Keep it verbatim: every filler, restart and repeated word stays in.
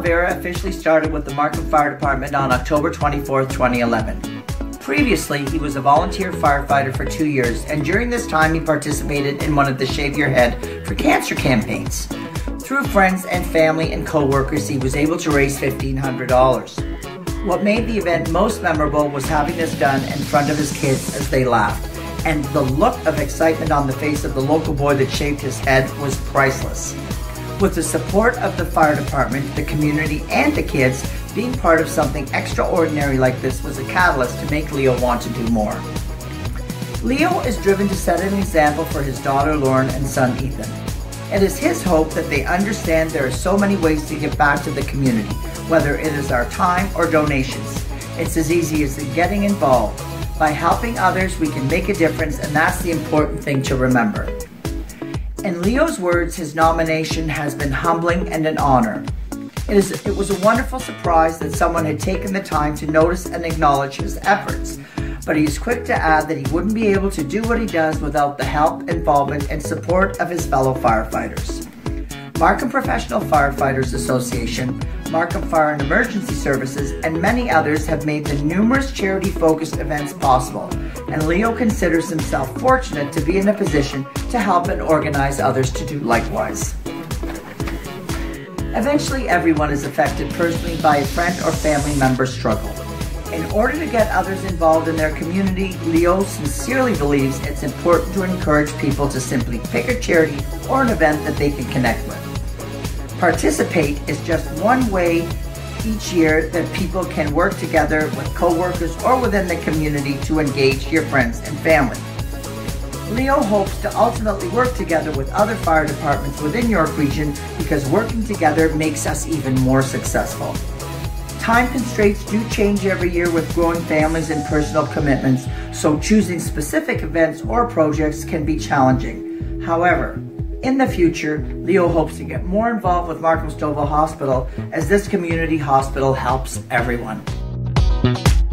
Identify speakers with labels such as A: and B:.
A: Oliveira officially started with the Markham Fire Department on October twenty-fourth, twenty eleven. Previously, he was a volunteer firefighter for two years, and during this time he participated in one of the Shave Your Head for Cancer campaigns. Through friends and family and co-workers, he was able to raise fifteen hundred dollars. What made the event most memorable was having this done in front of his kids as they laughed, and the look of excitement on the face of the local boy that shaved his head was priceless. With the support of the fire department, the community, and the kids, being part of something extraordinary like this was a catalyst to make Leo want to do more. Leo is driven to set an example for his daughter Lauren and son Ethan. It is his hope that they understand there are so many ways to give back to the community, whether it is our time or donations. It's as easy as getting involved. By helping others, we can make a difference, and that's the important thing to remember. In Leo's words, his nomination has been humbling and an honor. It, is, it was a wonderful surprise that someone had taken the time to notice and acknowledge his efforts, but he is quick to add that he wouldn't be able to do what he does without the help, involvement, and support of his fellow firefighters. Markham Professional Firefighters Association, Markham Fire and Emergency Services, and many others have made the numerous charity-focused events possible, and Leo considers himself fortunate to be in a position to help and organize others to do likewise. Eventually, everyone is affected personally by a friend or family member's struggle. In order to get others involved in their community, Leo sincerely believes it's important to encourage people to simply pick a charity or an event that they can connect with. Participate is just one way each year that people can work together with co-workers or within the community to engage your friends and family. Leo hopes to ultimately work together with other fire departments within York Region because working together makes us even more successful. Time constraints do change every year with growing families and personal commitments, so choosing specific events or projects can be challenging. However, in the future, Leo hopes to get more involved with Markham Stouffville Hospital as this community hospital helps everyone.